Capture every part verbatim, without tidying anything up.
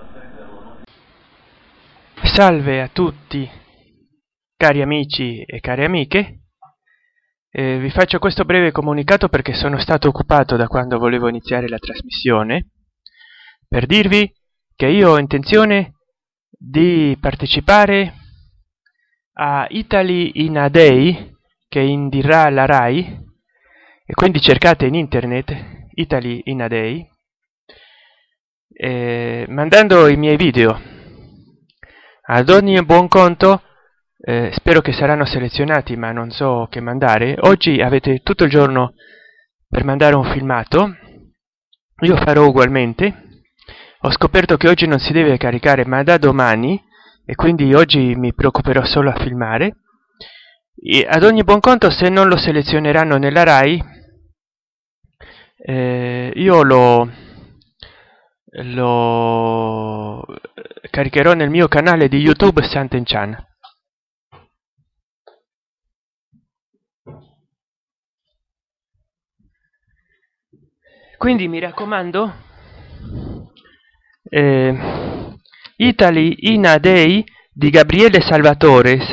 Salve a tutti, cari amici e care amiche. Eh, vi faccio questo breve comunicato perché sono stato occupato da quando volevo iniziare la trasmissione, per dirvi che io ho intenzione di partecipare a Italy in a Day che indirà la RAI, e quindi cercate in internet Italy in a Day, eh, mandando i miei video. Ad ogni buon conto, eh, spero che saranno selezionati, ma non so che mandare. Oggi avete tutto il giorno per mandare un filmato, io farò ugualmente. Ho scoperto che oggi non si deve caricare, ma da domani, e quindi oggi mi preoccuperò solo a filmare. E ad ogni buon conto, se non lo selezioneranno nella RAI, eh, io lo... lo caricherò nel mio canale di YouTube Sant'Enchan. Quindi mi raccomando, eh, Italy in a Day di Gabriele Salvatores.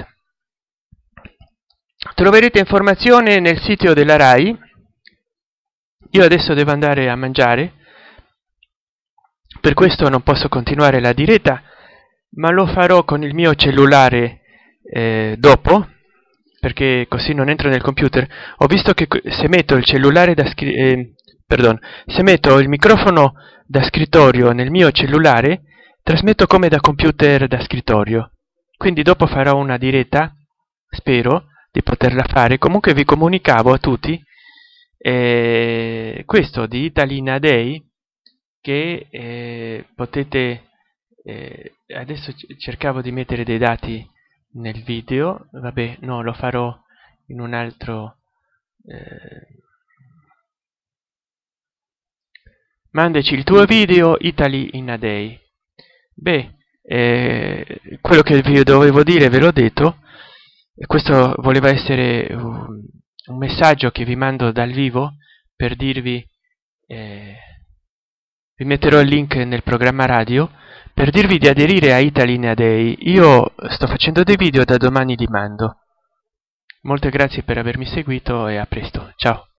Troverete informazione nel sito della RAI. Io adesso devo andare a mangiare, per questo non posso continuare la diretta, ma lo farò con il mio cellulare eh, dopo, perché così non entro nel computer. Ho visto che se metto il cellulare da scri- eh, perdon, se metto il microfono da scrittorio nel mio cellulare, trasmetto come da computer da scrittorio. Quindi dopo farò una diretta, spero di poterla fare. Comunque vi comunicavo a tutti eh, questo di Italy in a Day, che eh, potete eh, adesso cercavo di mettere dei dati nel video, vabbè, no, lo farò in un altro. eh, mandaci il tuo video Italy in a Day. Beh, eh, quello che vi dovevo dire ve l'ho detto, e questo voleva essere un, un messaggio che vi mando dal vivo per dirvi, eh, vi metterò il link nel programma radio, per dirvi di aderire a Italy in a Day. Io sto facendo dei video, da domani li mando. Molte grazie per avermi seguito e a presto, ciao.